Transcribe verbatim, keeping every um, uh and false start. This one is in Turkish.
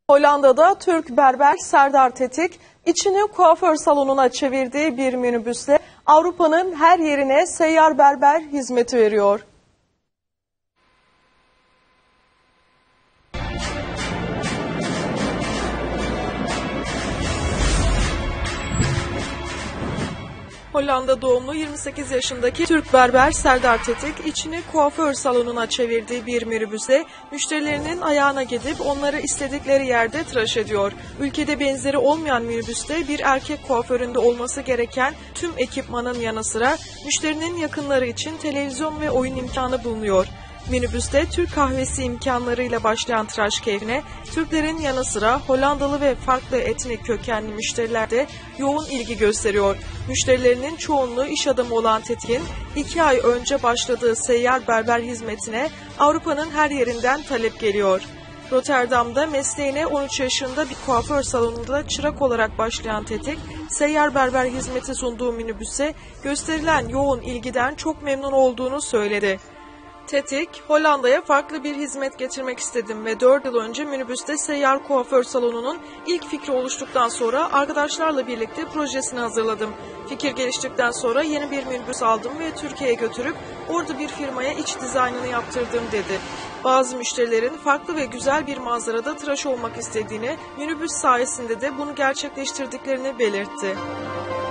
Hollanda'da Türk berber Serdar Tetik, içini kuaför salonuna çevirdiği bir minibüsle Avrupa'nın her yerine seyyar berber hizmeti veriyor. Hollanda doğumlu yirmi sekiz yaşındaki Türk berber Serdar Tetik, içini kuaför salonuna çevirdiği bir minibüsle müşterilerinin ayağına gidip onları istedikleri yerde tıraş ediyor. Ülkede benzeri olmayan minibüste bir erkek kuaföründe olması gereken tüm ekipmanın yanı sıra müşterinin yakınları için televizyon ve oyun imkanı bulunuyor. Minibüste Türk kahvesi imkanlarıyla başlayan tıraş keyfine Türklerin yanı sıra Hollandalı ve farklı etnik kökenli müşteriler de yoğun ilgi gösteriyor. Müşterilerinin çoğunluğu iş adamı olan Tetik'in iki ay önce başladığı seyyar berber hizmetine Avrupa'nın her yerinden talep geliyor. Rotterdam'da mesleğine on üç yaşında bir kuaför salonunda çırak olarak başlayan Tetik, seyyar berber hizmeti sunduğu minibüse gösterilen yoğun ilgiden çok memnun olduğunu söyledi. Tetik, Hollanda'ya farklı bir hizmet getirmek istedim ve dört yıl önce minibüste seyyar kuaför salonunun ilk fikri oluştuktan sonra arkadaşlarla birlikte projesini hazırladım. Fikir geliştikten sonra yeni bir minibüs aldım ve Türkiye'ye götürüp orada bir firmaya iç dizaynını yaptırdım dedi. Bazı müşterilerin farklı ve güzel bir manzarada tıraş olmak istediğini, minibüs sayesinde de bunu gerçekleştirdiklerini belirtti.